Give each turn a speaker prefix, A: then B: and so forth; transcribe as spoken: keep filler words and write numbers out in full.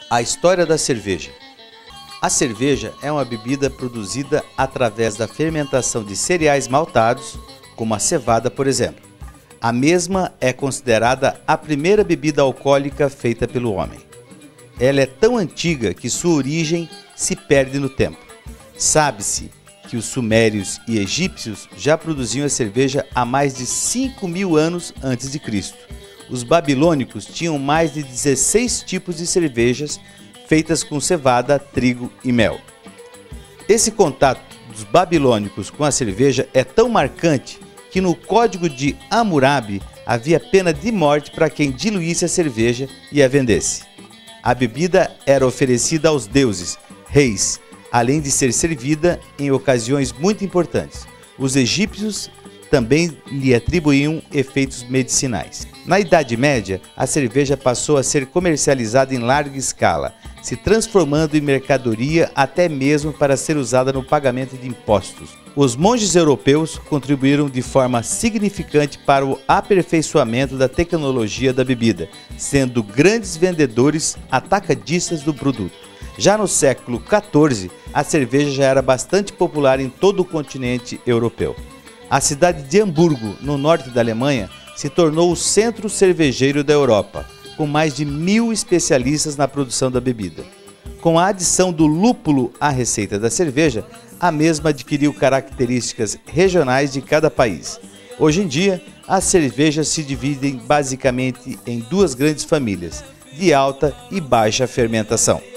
A: A história da cerveja. A cerveja é uma bebida produzida através da fermentação de cereais maltados, como a cevada, por exemplo. A mesma é considerada a primeira bebida alcoólica feita pelo homem. Ela é tão antiga que sua origem se perde no tempo. Sabe-se que os sumérios e egípcios já produziam a cerveja há mais de cinco mil anos antes de Cristo. Os babilônicos tinham mais de dezesseis tipos de cervejas feitas com cevada, trigo e mel. Esse contato dos babilônicos com a cerveja é tão marcante que no Código de Hammurabi havia pena de morte para quem diluísse a cerveja e a vendesse. A bebida era oferecida aos deuses, reis, além de ser servida em ocasiões muito importantes. Os egípcios também lhe atribuíam efeitos medicinais. Na Idade Média, a cerveja passou a ser comercializada em larga escala, se transformando em mercadoria até mesmo para ser usada no pagamento de impostos. Os monges europeus contribuíram de forma significante para o aperfeiçoamento da tecnologia da bebida, sendo grandes vendedores atacadistas do produto. Já no século quatorze, a cerveja já era bastante popular em todo o continente europeu. A cidade de Hamburgo, no norte da Alemanha, se tornou o centro cervejeiro da Europa, com mais de mil especialistas na produção da bebida. Com a adição do lúpulo à receita da cerveja, a mesma adquiriu características regionais de cada país. Hoje em dia, as cervejas se dividem basicamente em duas grandes famílias, de alta e baixa fermentação.